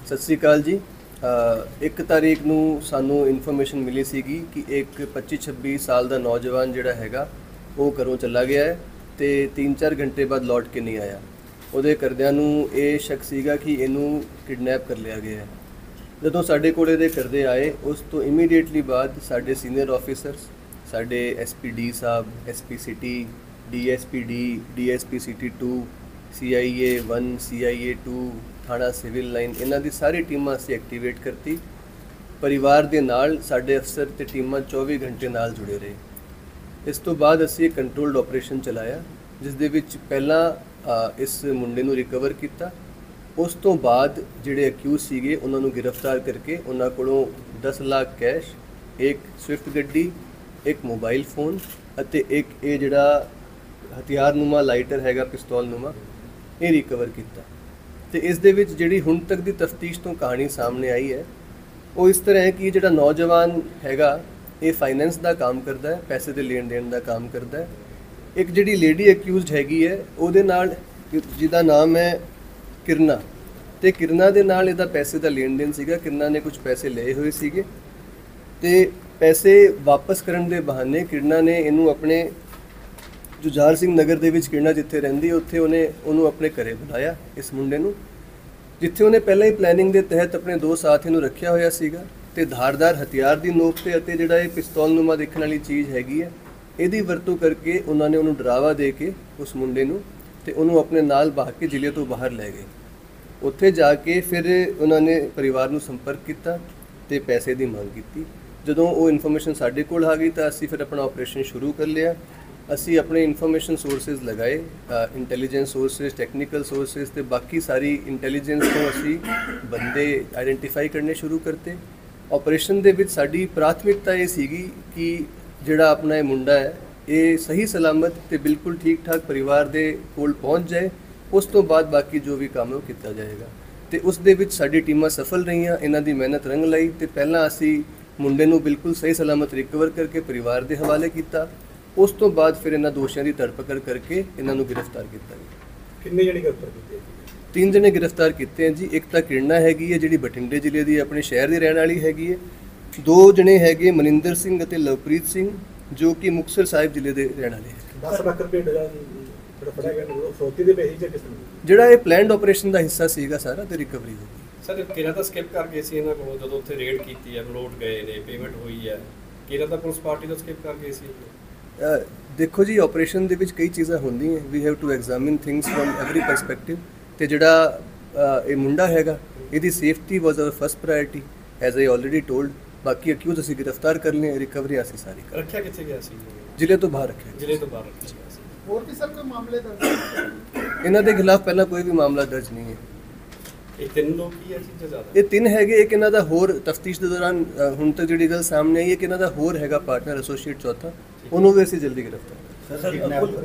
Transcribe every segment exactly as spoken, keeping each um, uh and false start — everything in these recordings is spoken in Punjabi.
ਸਤਿ ਸ਼੍ਰੀ ਅਕਾਲ ਜੀ। ਇੱਕ ਤਾਰੀਖ ਨੂੰ ਸਾਨੂੰ ਇਨਫੋਰਮੇਸ਼ਨ ਮਿਲੀ ਸੀਗੀ ਕਿ ਇੱਕ ਪੱਚੀ ਛੱਬੀ ਸਾਲ ਦਾ ਨੌਜਵਾਨ ਜਿਹੜਾ ਹੈਗਾ ਉਹ ਘਰੋਂ ਚਲਾ ਗਿਆ ਹੈ ਤੇ ਤਿੰਨ ਚਾਰ ਘੰਟੇ ਬਾਅਦ ਲੌਟ ਕੇ ਨਹੀਂ ਆਇਆ। ਉਹਦੇ ਘਰਦਿਆਂ ਨੂੰ ਇਹ ਸ਼ੱਕ ਸੀਗਾ ਕਿ ਇਹਨੂੰ ਕਿਡਨੈਪ ਕਰ ਲਿਆ ਗਿਆ ਹੈ। ਜਦੋਂ ਸਾਡੇ ਕੋਲ ਇਹਦੇ ਘਰਦੇ ਆਏ ਉਸ ਤੋਂ ਇਮੀਡੀਏਟਲੀ ਬਾਅਦ ਸਾਡੇ ਸੀਨੀਅਰ ਆਫੀਸਰਸ, ਸਾਡੇ ਐਸ ਪੀ ਡੀ ਸਾਹਿਬ, S P city, D S P D, D S P city two, C I A one, C I A two, ਥਾਣਾ ਸਿਵਲ ਲਾਈਨ, ਇਹਨਾਂ ਦੀ ਸਾਰੀ ਟੀਮਾਂ ਅਸੀਂ ਐਕਟੀਵੇਟ ਕਰਤੀ। ਪਰਿਵਾਰ ਦੇ ਨਾਲ ਸਾਡੇ ਅਫਸਰ ਤੇ ਟੀਮਾਂ ਚੌਵੀ ਘੰਟੇ ਨਾਲ ਜੁੜੇ ਰਹੇ। ਇਸ ਤੋਂ ਬਾਅਦ ਅਸੀਂ ਇੱਕ ਕੰਟਰੋਲਡ ਆਪਰੇਸ਼ਨ ਚਲਾਇਆ ਜਿਸ ਦੇ ਵਿੱਚ ਪਹਿਲਾਂ ਇਸ ਮੁੰਡੇ ਨੂੰ ਰਿਕਵਰ ਕੀਤਾ। ਉਸ ਤੋਂ ਬਾਅਦ ਜਿਹੜੇ ਅਕਿਊਜ਼ ਸੀਗੇ ਉਹਨਾਂ ਨੂੰ ਗ੍ਰਿਫਤਾਰ ਕਰਕੇ ਉਹਨਾਂ ਕੋਲੋਂ ਦਸ ਲੱਖ ਕੈਸ਼, ਇੱਕ ਸਵਿਫਟ ਗੱਡੀ, ਇੱਕ ਮੋਬਾਈਲ ਫੋਨ ਅਤੇ ਇੱਕ ਇਹ ਜਿਹੜਾ ਹਥਿਆਰਨੁਮਾ ਲਾਈਟਰ ਹੈਗਾ, ਪਿਸਤੌਲਨੁਮਾ, ਇਹ ਰਿਕਵਰ ਕੀਤਾ। ਤੇ ਇਸ ਦੇ ਵਿੱਚ ਜਿਹੜੀ ਹੁਣ ਤੱਕ ਦੀ ਤਫਤੀਸ਼ ਤੋਂ ਕਹਾਣੀ ਸਾਹਮਣੇ ਆਈ ਹੈ ਉਹ ਇਸ ਤਰ੍ਹਾਂ ਹੈ ਕਿ ਜਿਹੜਾ ਨੌਜਵਾਨ ਹੈਗਾ ਇਹ ਫਾਈਨੈਂਸ ਦਾ ਕੰਮ ਕਰਦਾ ਹੈ, ਪੈਸੇ ਦੇ ਲੈਣ ਦੇਣ ਦਾ ਕੰਮ ਕਰਦਾ ਹੈ। ਇੱਕ ਜਿਹੜੀ ਲੇਡੀ ਅਕਿਊਜ਼ਡ ਹੈਗੀ ਹੈ ਉਹਦੇ ਨਾਲ, ਜਿਹਦਾ ਨਾਮ ਹੈ ਕਿਰਨਾ, ਤੇ ਕਿਰਨਾ ਦੇ ਨਾਲ ਇਹਦਾ ਪੈਸੇ ਦਾ ਲੈਣ ਦੇਣ ਸੀਗਾ। ਕਿਰਨਾ ਨੇ ਕੁਝ ਪੈਸੇ ਲਏ ਹੋਏ ਸੀਗੇ ਤੇ ਪੈਸੇ ਵਾਪਸ ਕਰਨ ਦੇ ਬਹਾਨੇ ਕਿਰਨਾ ਨੇ ਇਹਨੂੰ ਆਪਣੇ ਜੁਝਾਰ ਸਿੰਘ ਨਗਰ ਦੇ ਵਿੱਚ ਕਿਰਨਾ ਜਿੱਥੇ ਰਹਿੰਦੀ ਉੱਥੇ ਉਹਨੇ ਉਹਨੂੰ ਆਪਣੇ ਘਰੇ ਬੁਲਾਇਆ, ਇਸ ਮੁੰਡੇ ਨੂੰ, ਜਿੱਥੇ ਉਹਨੇ ਪਹਿਲਾਂ ਹੀ ਪਲੈਨਿੰਗ ਦੇ ਤਹਿਤ ਆਪਣੇ ਦੋ ਸਾਥੀ ਨੂੰ ਰੱਖਿਆ ਹੋਇਆ ਸੀਗਾ ਤੇ ਧਾਰਦਾਰ ਹਥਿਆਰ ਦੀ ਨੋਕ ਤੇ ਅਤੇ ਜਿਹੜਾ ਇਹ ਪਿਸਤੌਲਨੁਮਾ ਦੇਖਣ ਵਾਲੀ ਚੀਜ਼ ਹੈਗੀ ਹੈ ਇਹਦੀ ਵਰਤੋਂ ਕਰਕੇ ਉਹਨਾਂ ਨੇ ਉਹਨੂੰ ਡਰਾਵਾ ਦੇ ਕੇ ਉਸ ਮੁੰਡੇ ਨੂੰ ਤੇ ਉਹਨੂੰ ਆਪਣੇ ਨਾਲ ਬਾਹ ਕੇ ਜ਼ਿਲ੍ਹੇ ਤੋਂ ਬਾਹਰ ਲੈ ਗਏ। ਉੱਥੇ ਜਾ ਕੇ ਫਿਰ ਉਹਨਾਂ ਨੇ ਪਰਿਵਾਰ ਨੂੰ ਸੰਪਰਕ ਕੀਤਾ ਤੇ ਪੈਸੇ ਦੀ ਮੰਗ ਕੀਤੀ। ਜਦੋਂ ਉਹ ਇਨਫੋਰਮੇਸ਼ਨ ਸਾਡੇ ਕੋਲ ਆ ਗਈ ਤਾਂ ਅਸੀਂ ਫਿਰ ਆਪਣਾ ਆਪਰੇਸ਼ਨ ਸ਼ੁਰੂ ਕਰ ਲਿਆ। ਅਸੀਂ ਆਪਣੇ ਇਨਫੋਰਮੇਸ਼ਨ ਸੋਰਸਿਸ ਲਗਾਏ, ਇੰਟੈਲੀਜੈਂਸ ਸੋਰਸਿਸ, ਟੈਕਨੀਕਲ ਸੋਰਸਿਸ ਤੇ ਬਾਕੀ ਸਾਰੀ ਇੰਟੈਲੀਜੈਂਸ ਤੋਂ ਅਸੀਂ ਬੰਦੇ ਆਇਡੈਂਟੀਫਾਈ ਕਰਨੇ ਸ਼ੁਰੂ ਕਰਤੇ। ਆਪਰੇਸ਼ਨ ਦੇ ਵਿੱਚ ਸਾਡੀ ਪ੍ਰਾਥਮਿਕਤਾ ਇਹ ਸੀਗੀ ਕਿ ਜਿਹੜਾ ਆਪਣਾ ਇਹ ਮੁੰਡਾ ਹੈ ਇਹ ਸਹੀ ਸਲਾਮਤ ਤੇ ਬਿਲਕੁਲ ਠੀਕ ਠਾਕ ਪਰਿਵਾਰ ਦੇ ਕੋਲ ਪਹੁੰਚ ਜਾਏ। ਉਸ ਤੋਂ ਬਾਅਦ ਬਾਕੀ ਜੋ ਵੀ ਕੰਮ ਹੈ ਉਹ ਕੀਤਾ ਜਾਏਗਾ ਤੇ ਉਸ ਦੇ ਵਿੱਚ ਸਾਡੀ ਟੀਮਾਂ ਸਫਲ ਰਹੀਆਂ। ਇਹਨਾਂ ਦੀ ਮਿਹਨਤ ਰੰਗ ਲਈ ਤੇ ਪਹਿਲਾਂ ਅਸੀਂ ਮੁੰਡੇ ਨੂੰ ਬਿਲਕੁਲ ਸਹੀ ਸਲਾਮਤ ਰਿਕਵਰ ਕਰਕੇ ਪਰਿਵਾਰ ਦੇ ਹਵਾਲੇ ਕੀਤਾ। ਉਸ ਤੋਂ ਬਾਅਦ ਫਿਰ ਇਹਨਾਂ ਦੋਸ਼ੀਆਂ ਦੀ ਧਰਪਕੜ ਕਰਕੇ ਇਹਨਾਂ ਨੂੰ ਗ੍ਰਿਫਤਾਰ ਕੀਤਾ ਗਿਆ। ਕਿੰਨੇ ਜਣੇ ਗ੍ਰਿਫਤਾਰ ਕੀਤੇ? ਤਿੰਨ ਜਣੇ ਗ੍ਰਿਫਤਾਰ ਕੀਤੇ ਹਨ ਜੀ। ਇੱਕ ਤਾਂ ਕਿਰਨਾ ਹੈਗੀ ਹੈ ਜਿਹੜੀ ਬਠਿੰਡੇ ਜ਼ਿਲ੍ਹੇ ਦੀ ਆਪਣੇ ਸ਼ਹਿਰ ਦੀ ਰਹਿਣ ਵਾਲੀ ਹੈਗੀ ਹੈ। ਦੋ ਜਣੇ ਹੈਗੇ ਮਨਿੰਦਰ ਸਿੰਘ ਅਤੇ ਲਵਪ੍ਰੀਤ ਸਿੰਘ ਜੋ ਕਿ ਮੁਕਤਸਰ ਸਾਹਿਬ ਜ਼ਿਲ੍ਹੇ ਦੇ ਰਹਿਣ ਵਾਲੇ ਹੈ। ਦਸ ਲੱਖ ਰੁਪਏ ਜਿਹੜਾ ਫੜਿਆ ਗਿਆ ਫਰੋਤੀ ਦੇ ਪੈਸੇ ਜਾਂ ਕਿਸ ਤਰ੍ਹਾਂ? ਜਿਹੜਾ ਇਹ ਪਲੈਨਡ ਆਪਰੇਸ਼ਨ ਦਾ ਹਿੱਸਾ ਸੀਗਾ ਸਾਰਾ ਤੇ ਰਿਕਵਰੀ ਹੋ ਗਈ। ਸਰ ਕਿਹੜਾ ਤਾਂ ਸਕਿਪ ਕਰ ਗਏ ਸੀ ਇਹਨਾਂ ਕੋਲ ਜਦੋਂ ਉੱਥੇ ਰੇਡ ਕੀਤੀ ਹੈ, ਮਲੋਟ ਗਏ ਨੇ, ਪੇਮੈਂਟ ਹੋਈ ਹੈ, ਕਿਹੜਾ ਤਾਂ ਪੁਲਿਸ ਪਾਰਟੀ ਦਾ ਸਕਿਪ ਕਰ ਗਏ ਸੀ? ਦੇਖੋ ਜੀ, ਆਪਰੇਸ਼ਨ ਦੇ ਵਿੱਚ ਕਈ ਚੀਜ਼ਾਂ ਹੁੰਦੀਆਂ, we have to examine things from every perspective. ਤੇ ਜਿਹੜਾ ਇਹ ਮੁੰਡਾ ਹੈਗਾ ਇਹਦੀ safety was our first priority as I already told. ਬਾਕੀ ਅਕਿਊਜ਼ ਅਸੀਂ ਗ੍ਰਿਫਤਾਰ ਕਰ ਲਏ, ਰਿਕਵਰੀ ਅਸੀਂ ਸਾਰੀ ਕਰ। ਰੱਖਿਆ ਕਿੱਥੇ ਗਿਆ ਸੀ? ਜ਼ਿਲ੍ਹੇ ਤੋਂ ਬਾਹਰ ਰੱਖਿਆ। ਜ਼ਿਲ੍ਹੇ ਤੋਂ ਬਾਹਰ ਰੱਖਿਆ ਗਿਆ ਸੀ। ਹੋਰ ਵੀ ਸਰ ਕੋਈ ਮਾਮਲੇ ਦਰਜ? ਇਹਨਾਂ ਦੇ ਖਿਲਾਫ ਪਹਿਲਾਂ ਕੋਈ ਵੀ ਮਾਮਲਾ ਦਰਜ ਨਹੀਂ ਹੈ। ਇਹ ਤਿੰਨ ਲੋਕ ਹੀ ਹੈ ਜੀ ਜ਼ਿਆਦਾ? ਇਹ ਤਿੰਨ ਹੈਗੇ। ਇੱਕ ਇਹਨਾਂ ਦਾ ਹੋਰ ਤਫਤੀਸ਼ ਦੇ ਦੌਰਾਨ ਹੁਣ ਤੱਕ ਜਿਹੜੀ ਗੱਲ ਸਾਹਮਣੇ ਆਈ ਹੈ ਕਿ ਇਹਨਾਂ ਦਾ ਹੋਰ ਹੈਗਾ ਪਾਰਟਨਰ, ਐਸੋਸੀਏਟ ਚੌਥਾ, ਉਹਨੂੰ ਵੀ ਅਸੀਂ ਜਲਦੀ ਗ੍ਰਿਫਤਾਰ। ਸਰ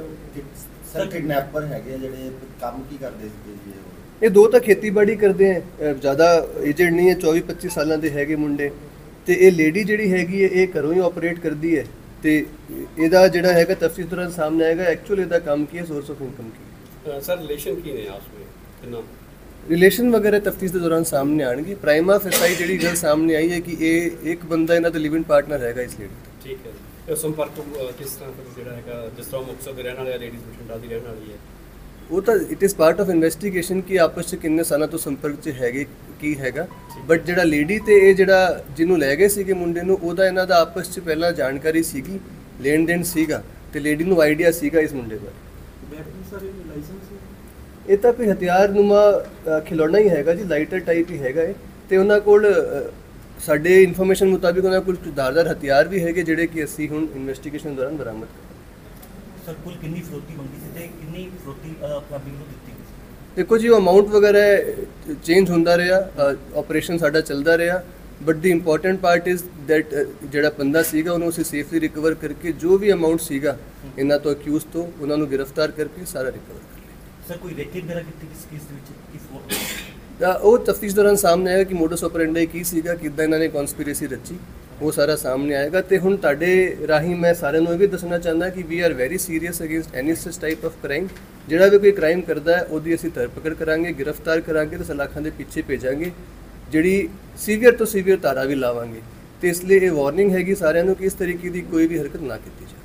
ਸਰ ਕਿਡਨੈਪਰ ਹੈਗੇ ਜਿਹੜੇ ਕੰਮ ਕੀ ਕਰਦੇ ਸੀ ਜੀ? ਇਹ ਦੋ ਤਾਂ ਖੇਤੀਬਾੜੀ ਕਰਦੇ ਹੈ, ਜ਼ਿਆਦਾ ਏਜਡ ਨਹੀਂ ਹੈ, ਚੌਵੀ ਪੱਚੀ ਸਾਲਾਂ ਦੇ ਹੈਗੇ ਮੁੰਡੇ। ਤੇ ਇਹ ਲੇਡੀ ਜਿਹੜੀ ਹੈਗੀ ਹੈ ਇਹ ਘਰੋਂ ਹੀ ਆਪਰੇਟ ਕਰਦੀ ਹੈ ਤੇ ਇਹਦਾ ਜਿਹੜਾ ਹੈਗਾ ਤਫਤੀਸ਼ ਦੌਰਾਨ ਸਾਹਮਣੇ ਆਏਗਾ ਐਕਚੁਅਲ ਇਹਦਾ ਕੰਮ ਕੀ ਹੈ, ਸੋਰਸ ਆਫ ਇਨਕਮ ਕੀ ਹੈ। ਸਰ ਰਿਲੇਸ਼ਨ ਕੀ ਨੇ ਆਪਸ ਵਿੱਚ ਤਿੰਨਾਂ? ਰਿਲੇਸ਼ਨ ਵਗੈਰह ਤਫਤੀਸ਼ ਦੇ ਦੌਰਾਨ ਸਾਹਮਣੇ ਆਣਗੇ। ਪ੍ਰਾਈਮਾ ਫੇਸਾਈ ਜਿਹੜੀ ਗੱਲ ਸਾਹਮਣੇ ਆਈ ਹੈ ਕਿ ਇਹ ਇੱਕ ਬੰਦਾ ਇਹਨਾਂ ਦਾ ਲਿਵਿੰਗ ਪਾਰਟਨਰ ਹੈਗਾ ਇਸ ਲੇਡੀ ਦਾ। ਠੀਕ ਹੈ ਜੀ। ਇਹ ਸੰਪਰਕ ਕਿਸ ਤਰ੍ਹਾਂ ਜਿਹੜਾ ਹੈਗਾ, ਜਿਸ ਤਰ੍ਹਾਂ ਮੁਕਤਸਰ ਦੇ ਰਹਿਣ ਵਾਲੇ ਲੇਡੀਜ਼ ਬਠਿੰਡਾ ਦੀ ਰਹਿਣ ਵਾਲੀ ਹੈ, ਉਹ ਤਾਂ it is part of investigation ਕਿ ਆਪਸ 'ਚ ਕਿੰਨੇ ਸਾਲਾਂ ਤੋਂ ਸੰਪਰਕ 'ਚ ਹੈਗੇ ਕੀ ਹੈਗਾ। ਬਟ ਜਿਹੜਾ ਲੇਡੀ ਤੇ ਇਹ ਜਿਹੜਾ ਜਿਹਨੂੰ ਲੈ ਗਏ ਸੀਗੇ ਮੁੰਡੇ ਨੂੰ, ਉਹਦਾ ਇਹਨਾਂ ਦਾ ਆਪਸ 'ਚ ਪਹਿਲਾਂ ਜਾਣਕਾਰੀ ਸੀਗੀ, ਲੈਣ ਦੇਣ ਸੀਗਾ ਤੇ ਲੇਡੀ ਨੂੰ ਆਈਡੀਆ ਸੀਗਾ ਇਸ ਮੁੰਡੇ ਬਾਰੇ। ਇਹ ਤਾਂ ਕੋਈ ਹਥਿਆਰਨੁਮਾ ਖਿਲੌਣਾ ਹੀ ਹੈਗਾ ਜੀ, ਲਾਈਟਰ ਟਾਈਪ ਹੀ ਹੈਗਾ ਇਹ। ਤੇ ਉਹਨਾਂ ਕੋਲ ਸਾਡੇ ਇਨਫੋਰਮੇਸ਼ਨ ਮੁਤਾਬਿਕ ਉਹਨਾਂ ਕੋਲ ਧਾਰਦਾਰ ਹਥਿਆਰ ਵੀ ਹੈਗੇ ਜਿਹੜੇ ਕਿ ਅਸੀਂ ਹੁਣ ਇਨਵੈਸਟੀਗੇਸ਼ਨ ਦੌਰਾਨ ਬਰਾਮਦ ਕਰਾਂਗੇ। ਸਰ ਕੁੱਲ ਕਿੰਨੀ ਫਰੋਤੀ ਮੰਗੀ ਸੀ ਤੇ ਕਿੰਨੀ ਫਰੋਤੀ ਪੰਜਾਬੀ ਨੂੰ ਦਿੱਤੀ ਗਈ ਸੀ? ਦੇਖੋ ਜੀ, ਉਹ ਅਮਾਊਂਟ ਵਗੈਰਾ ਚੇਂਜ ਹੁੰਦਾ ਰਿਹਾ, ਆਪਰੇਸ਼ਨ ਸਾਡਾ ਚੱਲਦਾ ਰਿਹਾ। But the important part is that ਜਿਹੜਾ ਬੰਦਾ ਸੀਗਾ ਉਹਨੂੰ ਅਸੀਂ ਸੇਫਲੀ ਰਿਕਵਰ ਕਰਕੇ ਜੋ ਵੀ ਅਮਾਊਂਟ ਸੀਗਾ ਇਹਨਾਂ ਤੋਂ ਅਕਿਊਜ਼ ਤੋਂ ਉਹਨਾਂ ਨੂੰ ਗ੍ਰਿਫਤਾਰ ਕਰਕੇ ਸਾਰਾ ਰਿਕਵਰ ਕਰ ਲਿਆ। ਸਰ ਕੋਈ ਰੇਕੀ ਵਗੈਰਾ ਕੀਤੀ ਕਿਸ ਕੇਸ ਦੇ ਵਿੱਚ? ਕਿਸ ਤਾਂ ਉਹ ਤਫਤੀਸ਼ ਦੌਰਾਨ ਸਾਹਮਣੇ ਆਏਗਾ ਕਿ ਮੋਡਸ ਆਪਰੈਂਡੀ ਕੀ ਸੀਗਾ, ਕਿੱਦਾਂ ਇਹਨਾਂ ਨੇ ਕਨਸਪੀਰੇਸੀ ਰਚੀ, ਉਹ ਸਾਰਾ ਸਾਹਮਣੇ ਆਏਗਾ। ਤੇ ਹੁਣ ਤੁਹਾਡੇ ਰਾਹੀਂ ਮੈਂ ਸਾਰਿਆਂ ਨੂੰ ਇਹ ਵੀ ਦੱਸਣਾ ਚਾਹੁੰਦਾ ਕਿ we are very serious against any such type of crime. ਜਿਹੜਾ ਵੀ ਕੋਈ ਕ੍ਰਾਈਮ ਕਰਦਾ ਹੈ ਉਹਦੀ ਅਸੀਂ ਧਰਪਕੜ ਕਰਾਂਗੇ, ਗ੍ਰਿਫਤਾਰ ਕਰਾਂਗੇ ਤੇ ਸਲਾਖਾਂ ਦੇ ਪਿੱਛੇ ਭੇਜਾਂਗੇ। ਜਿਹੜੀ ਸੀਵੀਅਰ ਤੋਂ ਸੀਵੀਅਰ ਧਾਰਾ ਵੀ ਲਾਵਾਂਗੇ। ਤੇ ਇਸ ਲਈ ਇਹ ਵਾਰਨਿੰਗ ਹੈਗੀ ਸਾਰਿਆਂ ਨੂੰ ਕਿ ਇਸ ਤਰੀਕੇ ਦੀ ਕੋਈ ਵੀ ਹਰਕਤ ਨਾ ਕੀਤੀ ਜਾਏ।